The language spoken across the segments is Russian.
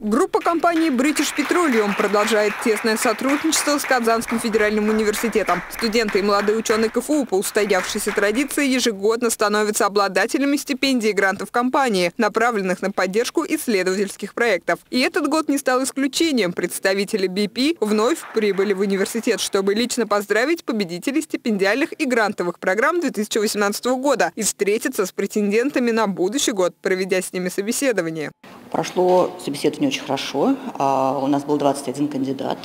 Группа компании British Petroleum продолжает тесное сотрудничество с Казанским федеральным университетом. Студенты и молодые ученые КФУ по устоявшейся традиции ежегодно становятся обладателями стипендий и грантов компании, направленных на поддержку исследовательских проектов. И этот год не стал исключением. Представители BP вновь прибыли в университет, чтобы лично поздравить победителей стипендиальных и грантовых программ 2018 года и встретиться с претендентами на будущий год, проведя с ними собеседование. Прошло собеседование очень хорошо. У нас был 21 кандидат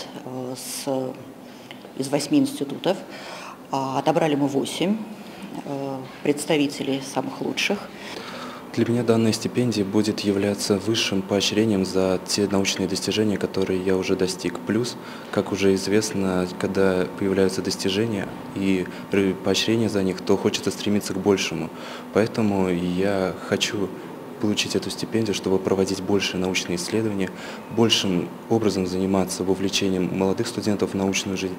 из 8 институтов. Отобрали мы 8 представителей самых лучших. Для меня данная стипендия будет являться высшим поощрением за те научные достижения, которые я уже достиг. Плюс, как уже известно, когда появляются достижения и поощрение за них, то хочется стремиться к большему. Поэтому я хочу получить эту стипендию, чтобы проводить больше научные исследования, большим образом заниматься вовлечением молодых студентов в научную жизнь.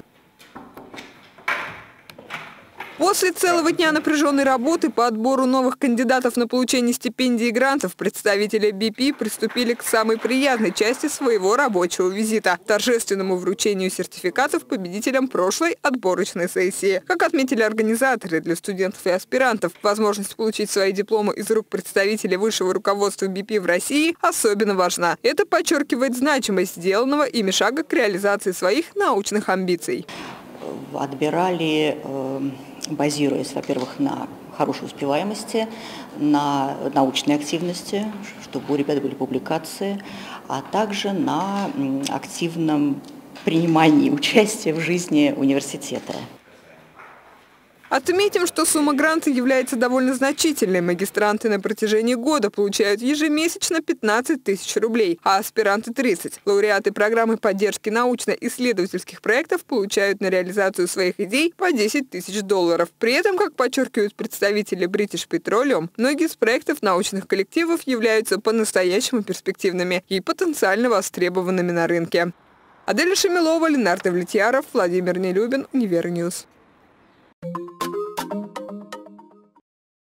После целого дня напряженной работы по отбору новых кандидатов на получение стипендий и грантов представители BP приступили к самой приятной части своего рабочего визита – торжественному вручению сертификатов победителям прошлой отборочной сессии. Как отметили организаторы, для студентов и аспирантов возможность получить свои дипломы из рук представителей высшего руководства BP в России особенно важна. Это подчеркивает значимость сделанного ими шага к реализации своих научных амбиций. Отбирали, базируясь, во-первых, на хорошей успеваемости, на научной активности, чтобы у ребят были публикации, а также на активном принимании участия в жизни университета. Отметим, что сумма гранта является довольно значительной. Магистранты на протяжении года получают ежемесячно 15 тысяч рублей, а аспиранты – 30. Лауреаты программы поддержки научно-исследовательских проектов получают на реализацию своих идей по 10 тысяч долларов. При этом, как подчеркивают представители British Petroleum, многие из проектов научных коллективов являются по-настоящему перспективными и потенциально востребованными на рынке. Аделя Шамилова, Ленардо Влетьяров, Владимир Нелюбин, Универньюз.